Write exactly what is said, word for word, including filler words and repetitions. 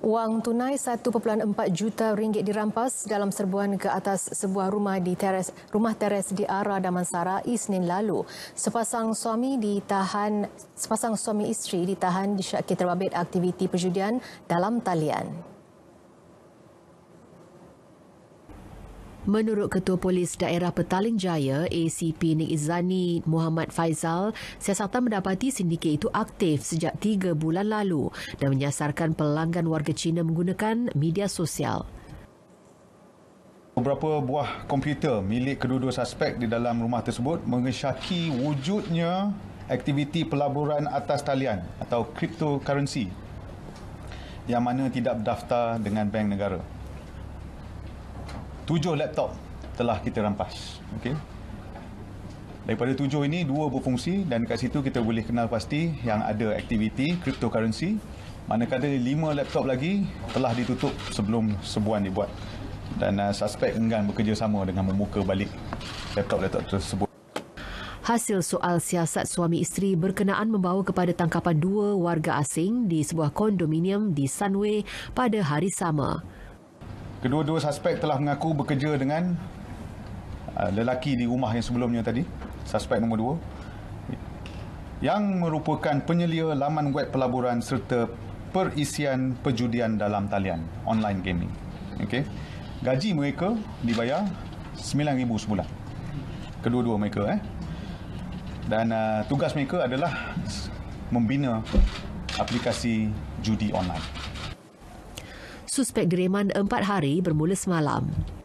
Wang tunai satu perpuluhan empat juta ringgit dirampas dalam serbuan ke atas sebuah rumah di teres rumah teres di Ara Damansara Isnin lalu. Sepasang suami ditahan sepasang suami isteri ditahan disyaki terbabit aktiviti perjudian dalam talian. Menurut Ketua Polis Daerah Petaling Jaya, A C P Nik Izzani Muhammad Faizal, siasatan mendapati sindiket itu aktif sejak tiga bulan lalu dan menyasarkan pelanggan warga Cina menggunakan media sosial. Beberapa buah komputer milik kedua-dua suspek di dalam rumah tersebut mengesyaki wujudnya aktiviti pelaburan atas talian atau cryptocurrency yang mana tidak berdaftar dengan bank negara. Tujuh laptop telah kita rampas. Okay. Daripada tujuh ini, dua berfungsi dan dekat situ kita boleh kenal pasti yang ada aktiviti cryptocurrency. Manakala lima laptop lagi telah ditutup sebelum serbuan dibuat. Dan uh, suspek enggan bekerjasama dengan membuka balik laptop-laptop tersebut. Hasil soal siasat suami isteri berkenaan membawa kepada tangkapan dua warga asing di sebuah kondominium di Sunway pada hari sama. Kedua-dua suspek telah mengaku bekerja dengan uh, lelaki di rumah yang sebelumnya tadi, suspek nombor dua, yang merupakan penyelia laman web pelaburan serta perisian perjudian dalam talian, online gaming. Okay. Gaji mereka dibayar sembilan ribu sebulan. Kedua-dua mereka. Eh. Dan uh, tugas mereka adalah membina aplikasi judi online. Suspek direman empat hari bermula semalam.